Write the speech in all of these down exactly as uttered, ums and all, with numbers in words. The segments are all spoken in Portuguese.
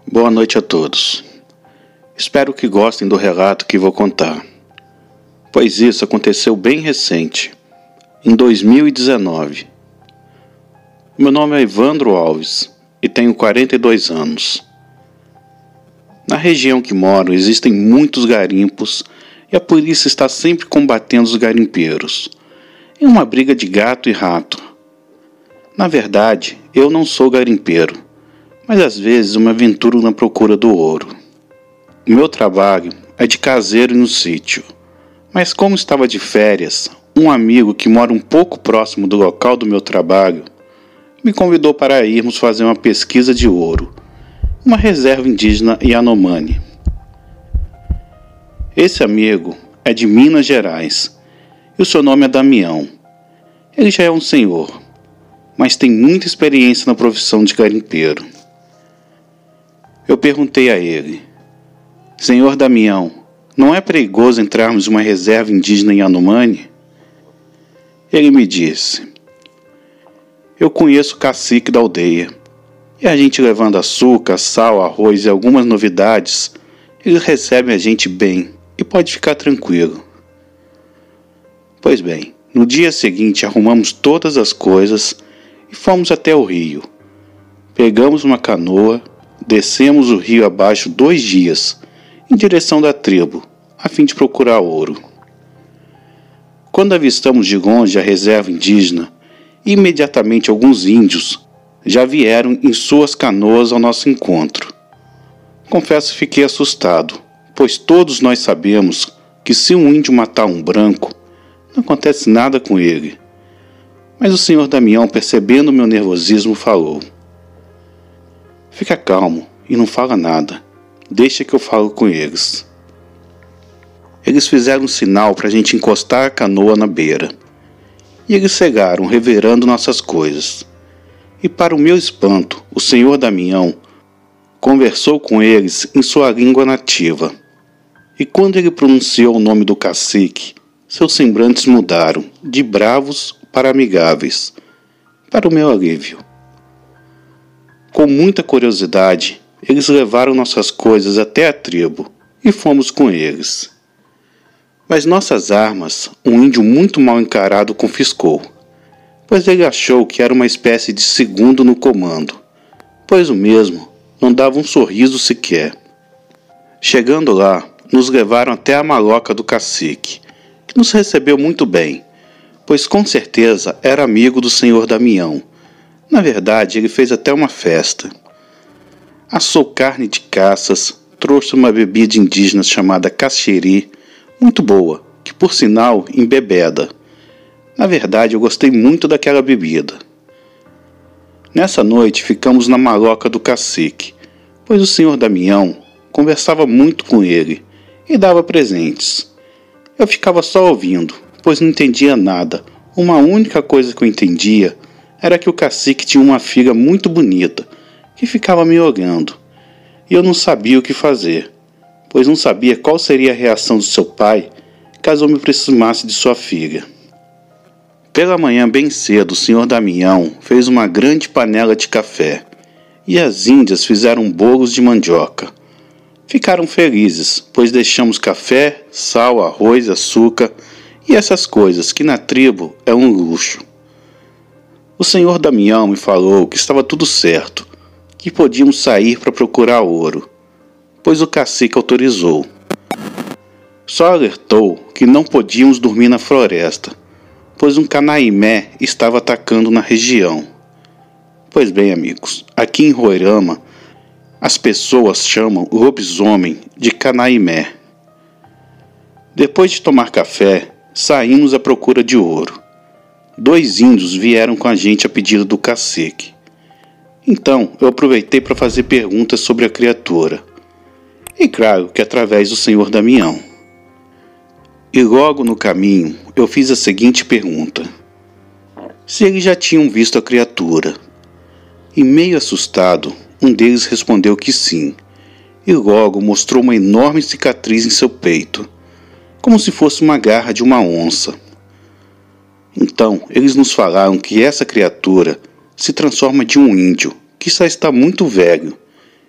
Boa noite a todos. Espero que gostem do relato que vou contar, pois isso aconteceu bem recente, em dois mil e dezenove. Meu nome é Evandro Alves e tenho quarenta e dois anos. Na região que moro existem muitos garimpos e a polícia está sempre combatendo os garimpeiros, em uma briga de gato e rato. Na verdade, eu não sou garimpeiro, mas às vezes eu me aventuro na procura do ouro. O meu trabalho é de caseiro no sítio, mas como estava de férias, um amigo que mora um pouco próximo do local do meu trabalho me convidou para irmos fazer uma pesquisa de ouro, uma reserva indígena Yanomami. Esse amigo é de Minas Gerais e o seu nome é Damião. Ele já é um senhor, mas tem muita experiência na profissão de garimpeiro. Eu perguntei a ele: Senhor Damião, não é perigoso entrarmos em uma reserva indígena Yanomami? Ele me disse: eu conheço o cacique da aldeia, e a gente levando açúcar, sal, arroz e algumas novidades, eles recebem a gente bem e pode ficar tranquilo. Pois bem, no dia seguinte arrumamos todas as coisas e fomos até o rio. Pegamos uma canoa, descemos o rio abaixo dois dias, em direção da tribo, a fim de procurar ouro. Quando avistamos de longe a reserva indígena, imediatamente alguns índios já vieram em suas canoas ao nosso encontro. Confesso que fiquei assustado, pois todos nós sabemos que se um índio matar um branco, não acontece nada com ele. Mas o senhor Damião, percebendo meu nervosismo, falou: fica calmo e não fala nada, deixa que eu falo com eles. Eles fizeram um sinal para a gente encostar a canoa na beira, e eles cegaram, revirando nossas coisas. E para o meu espanto, o senhor Damião conversou com eles em sua língua nativa. E quando ele pronunciou o nome do cacique, seus semblantes mudaram, de bravos para amigáveis, para o meu alívio. Com muita curiosidade, eles levaram nossas coisas até a tribo e fomos com eles. Mas nossas armas, um índio muito mal encarado confiscou, pois ele achou que era uma espécie de segundo no comando, pois o mesmo não dava um sorriso sequer. Chegando lá, nos levaram até a maloca do cacique, que nos recebeu muito bem, pois com certeza era amigo do senhor Damião. Na verdade, ele fez até uma festa. Assou carne de caças, trouxe uma bebida indígena chamada caxiri, muito boa, que por sinal embebeda. Na verdade, eu gostei muito daquela bebida. Nessa noite ficamos na maloca do cacique, pois o senhor Damião conversava muito com ele e dava presentes. Eu ficava só ouvindo, pois não entendia nada. Uma única coisa que eu entendia era que o cacique tinha uma filha muito bonita, que ficava me olhando, e eu não sabia o que fazer, pois não sabia qual seria a reação do seu pai caso eu me aproximasse de sua filha. Pela manhã bem cedo, o senhor Damião fez uma grande panela de café, e as índias fizeram bolos de mandioca. Ficaram felizes, pois deixamos café, sal, arroz, açúcar e essas coisas que na tribo é um luxo. O senhor Damião me falou que estava tudo certo, que podíamos sair para procurar ouro, pois o cacique autorizou. Só alertou que não podíamos dormir na floresta, pois um canaimé estava atacando na região. Pois bem, amigos, aqui em Roraima, as pessoas chamam o lobisomem de canaimé. Depois de tomar café, saímos à procura de ouro. Dois índios vieram com a gente a pedido do cacique. Então, eu aproveitei para fazer perguntas sobre a criatura. E claro que através do senhor Damião. E logo no caminho, eu fiz a seguinte pergunta: se eles já tinham visto a criatura. E meio assustado, um deles respondeu que sim, e logo mostrou uma enorme cicatriz em seu peito, como se fosse uma garra de uma onça. Então, eles nos falaram que essa criatura se transforma de um índio que já está muito velho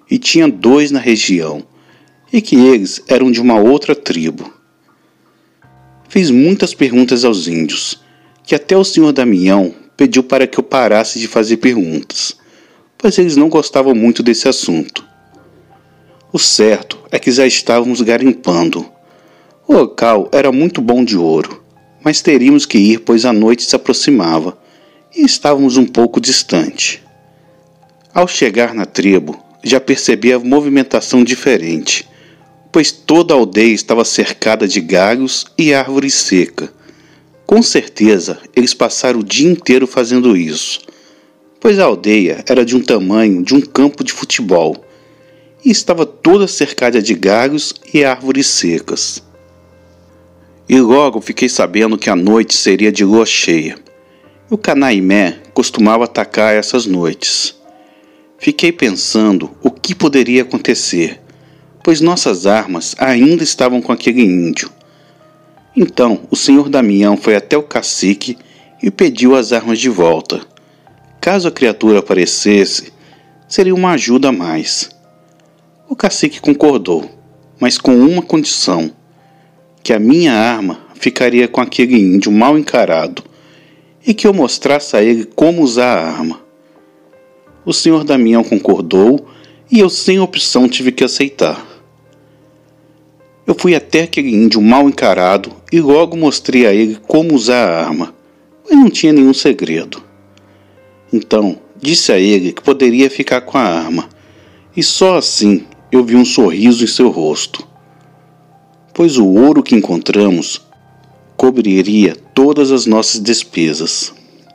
e tinha dois na região, e que eles eram de uma outra tribo. Fiz muitas perguntas aos índios, que até o senhor Damião pediu para que eu parasse de fazer perguntas, pois eles não gostavam muito desse assunto. O certo é que já estávamos garimpando. O local era muito bom de ouro, mas teríamos que ir pois a noite se aproximava e estávamos um pouco distante. Ao chegar na tribo, já percebi a movimentação diferente, pois toda a aldeia estava cercada de galhos e árvore seca. Com certeza, eles passaram o dia inteiro fazendo isso, pois a aldeia era de um tamanho de um campo de futebol e estava toda cercada de galhos e árvores secas. E logo fiquei sabendo que a noite seria de lua cheia. O Canaimé costumava atacar essas noites. Fiquei pensando o que poderia acontecer, pois nossas armas ainda estavam com aquele índio. Então o senhor Damião foi até o cacique e pediu as armas de volta. Caso a criatura aparecesse, seria uma ajuda a mais. O cacique concordou, mas com uma condição: que a minha arma ficaria com aquele índio mal encarado e que eu mostrasse a ele como usar a arma. O senhor Damião concordou e eu sem opção tive que aceitar. Eu fui até aquele índio mal encarado e logo mostrei a ele como usar a arma, mas não tinha nenhum segredo. Então disse a ele que poderia ficar com a arma, e só assim eu vi um sorriso em seu rosto, pois o ouro que encontramos cobriria todas as nossas despesas.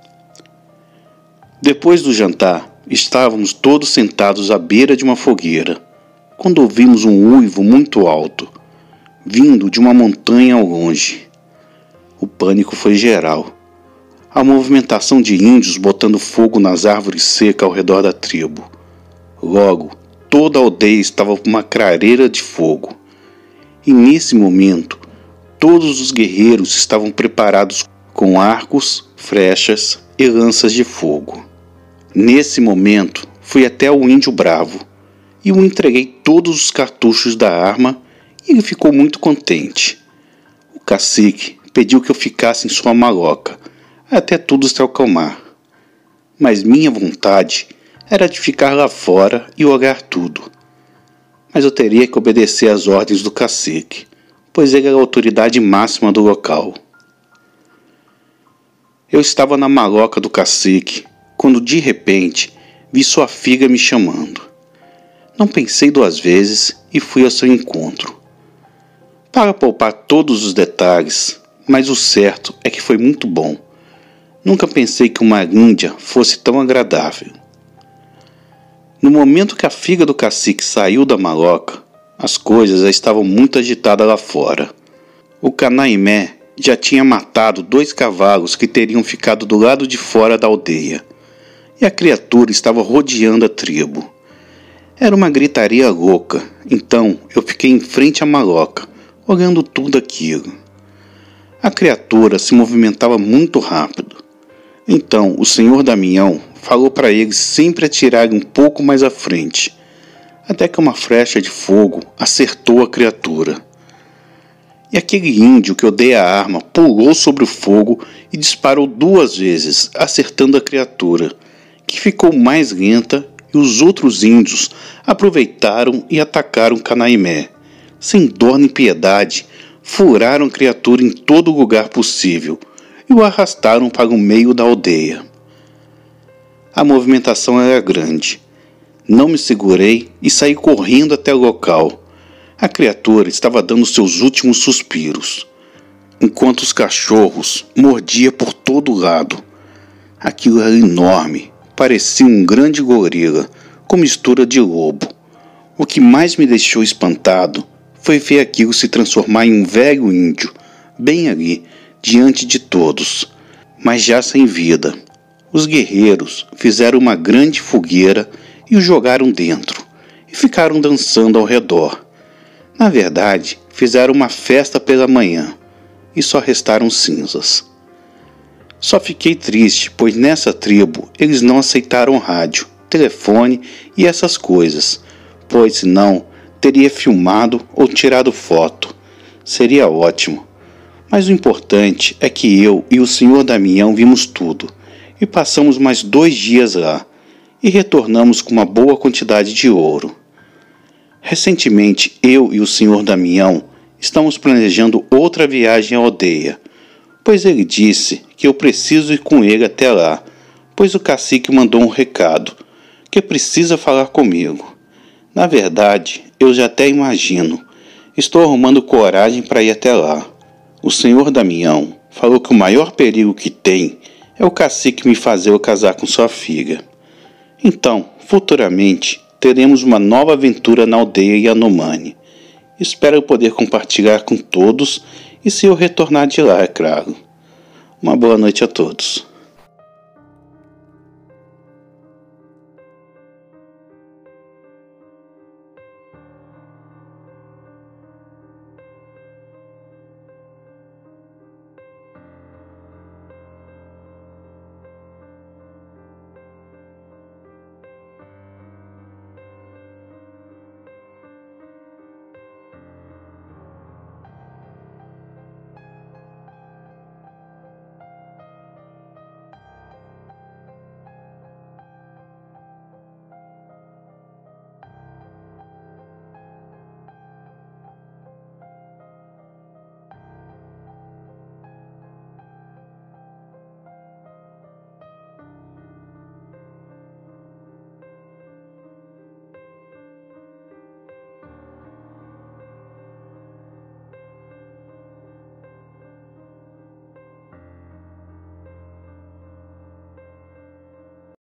Depois do jantar, estávamos todos sentados à beira de uma fogueira, quando ouvimos um uivo muito alto, vindo de uma montanha ao longe. O pânico foi geral. A movimentação de índios botando fogo nas árvores secas ao redor da tribo. Logo, toda a aldeia estava uma clareira de fogo. E nesse momento, todos os guerreiros estavam preparados com arcos, flechas e lanças de fogo. Nesse momento, fui até o índio bravo e o entreguei todos os cartuchos da arma e ele ficou muito contente. O cacique pediu que eu ficasse em sua maloca até tudo se acalmar, mas minha vontade era de ficar lá fora e olhar tudo. Mas eu teria que obedecer às ordens do cacique, pois ele era a autoridade máxima do local. Eu estava na maloca do cacique, quando de repente vi sua filha me chamando. Não pensei duas vezes e fui ao seu encontro. Para poupar todos os detalhes, mas o certo é que foi muito bom. Nunca pensei que uma índia fosse tão agradável. No momento que a filha do cacique saiu da maloca, as coisas já estavam muito agitadas lá fora. O Canaimé já tinha matado dois cavalos que teriam ficado do lado de fora da aldeia, e a criatura estava rodeando a tribo. Era uma gritaria louca, então eu fiquei em frente à maloca, olhando tudo aquilo. A criatura se movimentava muito rápido. Então o senhor Damião falou para eles sempre atirarem um pouco mais à frente, até que uma flecha de fogo acertou a criatura. E aquele índio que eu dei a arma pulou sobre o fogo e disparou duas vezes, acertando a criatura, que ficou mais lenta, e os outros índios aproveitaram e atacaram Canaimé. Sem dó nem piedade, furaram a criatura em todo lugar possível e o arrastaram para o meio da aldeia. A movimentação era grande. Não me segurei e saí correndo até o local. A criatura estava dando seus últimos suspiros, enquanto os cachorros mordiam por todo lado. Aquilo era enorme, parecia um grande gorila com mistura de lobo. O que mais me deixou espantado foi ver aquilo se transformar em um velho índio, bem ali, diante de todos, mas já sem vida. Os guerreiros fizeram uma grande fogueira e o jogaram dentro, e ficaram dançando ao redor. Na verdade, fizeram uma festa pela manhã, e só restaram cinzas. Só fiquei triste, pois nessa tribo eles não aceitaram rádio, telefone e essas coisas, pois senão teria filmado ou tirado foto. Seria ótimo. Mas o importante é que eu e o senhor Damião vimos tudo e passamos mais dois dias lá e retornamos com uma boa quantidade de ouro. Recentemente, eu e o senhor Damião estamos planejando outra viagem à aldeia, pois ele disse que eu preciso ir com ele até lá, pois o cacique mandou um recado, que precisa falar comigo. Na verdade, eu já até imagino. Estou arrumando coragem para ir até lá. O senhor Damião falou que o maior perigo que tem é o cacique me fazer eu casar com sua filha. Então, futuramente, teremos uma nova aventura na aldeia Yanomami. Espero poder compartilhar com todos e se eu retornar de lá, é claro. Uma boa noite a todos.